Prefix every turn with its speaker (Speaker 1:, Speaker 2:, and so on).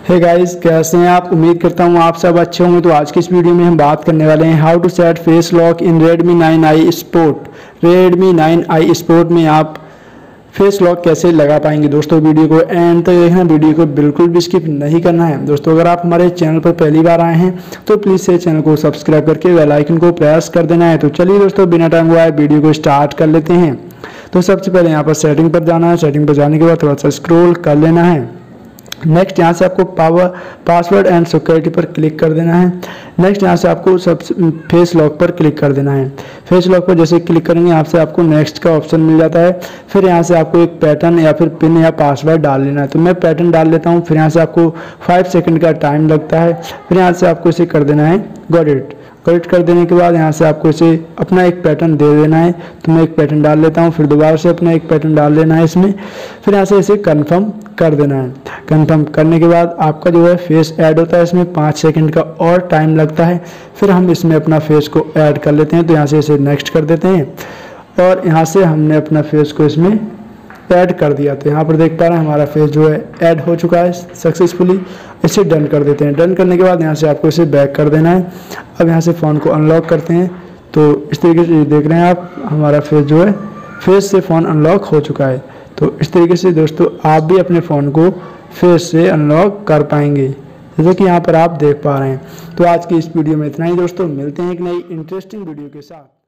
Speaker 1: Hey guys, कैसे हैं आप। उम्मीद करता हूँ आप सब अच्छे होंगे। तो आज की इस वीडियो में हम बात करने वाले हैं how to set face lock in Redmi 9i Sport। Redmi 9i Sport में आप फेस लॉक कैसे लगा पाएंगे। दोस्तों वीडियो को एंड तक देखना, वीडियो को बिल्कुल भी स्किप नहीं करना है। दोस्तों अगर आप हमारे चैनल पर पहली बार आए हैं तो प्लीज़ से चैनल को सब्सक्राइब करके बेल आइकन को प्रेस कर देना है। तो चलिए दोस्तों बिना टाइम गवाए वीडियो को स्टार्ट कर लेते हैं। तो सबसे पहले यहाँ पर सेटिंग पर जाना है। सेटिंग पर जाने के बाद थोड़ा सा स्क्रॉल कर लेना है। नेक्स्ट यहाँ से आपको पासवर्ड एंड सिक्योरिटी पर क्लिक कर देना है। नेक्स्ट यहाँ से आपको फेस लॉक पर क्लिक कर देना है। फेस लॉक पर जैसे क्लिक करेंगे यहाँ से आपको नेक्स्ट का ऑप्शन मिल जाता है। फिर यहाँ से आपको एक पैटर्न या फिर पिन या पासवर्ड डाल लेना है। तो मैं पैटर्न डाल लेता हूँ। फिर यहाँ से आपको 5 सेकंड का टाइम लगता है। फिर यहाँ से आपको इसे कर देना है गॉट इट। करेक्ट कर देने के बाद यहाँ से आपको इसे अपना एक पैटर्न दे देना है। तो मैं एक पैटर्न डाल लेता हूँ। फिर दोबारा से अपना एक पैटर्न डाल लेना है इसमें। फिर यहाँ से इसे कंफर्म कर देना है। कंफर्म करने के बाद आपका जो है फेस ऐड होता है। इसमें 5 सेकंड का और टाइम लगता है। फिर हम इसमें अपना फेस को ऐड कर लेते हैं। तो यहाँ से इसे नेक्स्ट कर देते हैं और यहाँ से हमने अपना फेस को इसमें ऐड कर दिया। तो यहाँ पर देख पा रहे हैं हमारा फेस जो है ऐड हो चुका है सक्सेसफुली। इसे डन कर देते हैं। डन करने के बाद यहाँ से आपको इसे बैक कर देना है। अब यहाँ से फ़ोन को अनलॉक करते हैं। तो इस तरीके से देख रहे हैं आप हमारा फेस जो है फेस से फ़ोन अनलॉक हो चुका है। तो इस तरीके से दोस्तों आप भी अपने फ़ोन को फेस से अनलॉक कर पाएंगे, जैसे कि यहाँ पर आप देख पा रहे हैं। तो आज की इस वीडियो में इतना ही दोस्तों। मिलते हैं एक नई इंटरेस्टिंग वीडियो के साथ।